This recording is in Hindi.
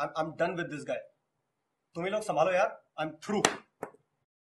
I'm done with this guy. तुम ही लोग संभालो यार. I'm through.